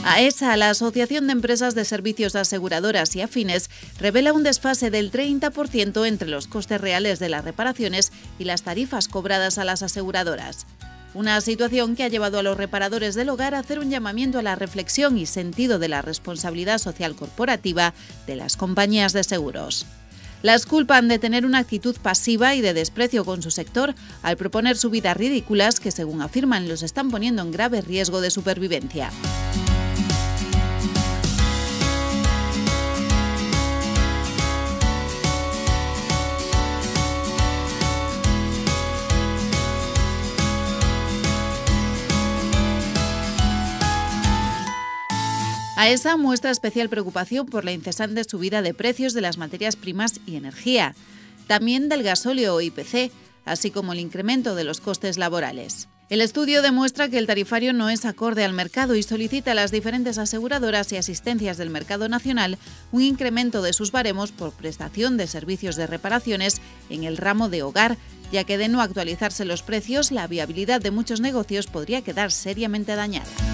AESA, la Asociación de Empresas de Servicios Aseguradoras y Afines, revela un desfase del 30% entre los costes reales de las reparaciones y las tarifas cobradas a las aseguradoras. Una situación que ha llevado a los reparadores del hogar a hacer un llamamiento a la reflexión y sentido de la responsabilidad social corporativa de las compañías de seguros. Las culpan de tener una actitud pasiva y de desprecio con su sector al proponer subidas ridículas que, según afirman, los están poniendo en grave riesgo de supervivencia. AESA muestra especial preocupación por la incesante subida de precios de las materias primas y energía, también del gasóleo o IPC, así como el incremento de los costes laborales. El estudio demuestra que el tarifario no es acorde al mercado y solicita a las diferentes aseguradoras y asistencias del mercado nacional un incremento de sus baremos por prestación de servicios de reparaciones en el ramo de hogar, ya que de no actualizarse los precios, la viabilidad de muchos negocios podría quedar seriamente dañada.